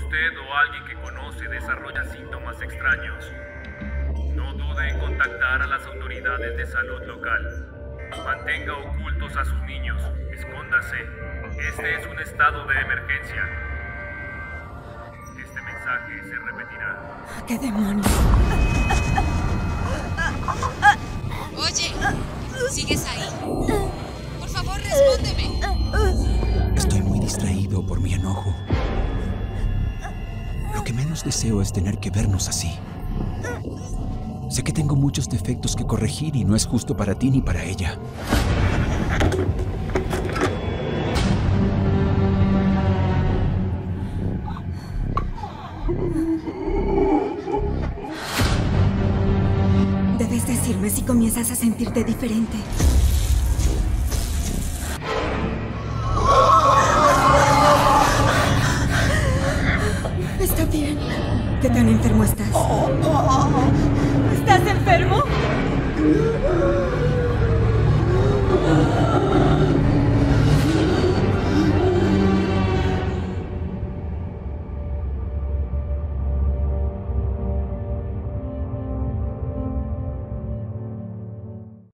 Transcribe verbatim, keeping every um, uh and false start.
usted o alguien que conoce desarrolla síntomas extraños, no dude en contactar a las autoridades de salud local. Mantenga ocultos a sus niños. Escóndase. Este es un estado de emergencia. Este mensaje se repetirá. ¿Qué demonios? Oye, ¿sigues ahí? Por favor, respóndeme. Estoy muy distraído por mi enojo. Lo que menos deseo es tener que vernos así. Sé que tengo muchos defectos que corregir y no es justo para ti ni para ella. Debes decirme si comienzas a sentirte diferente. Está bien. ¿Qué tan enfermo estás? ¿Estás enfermo?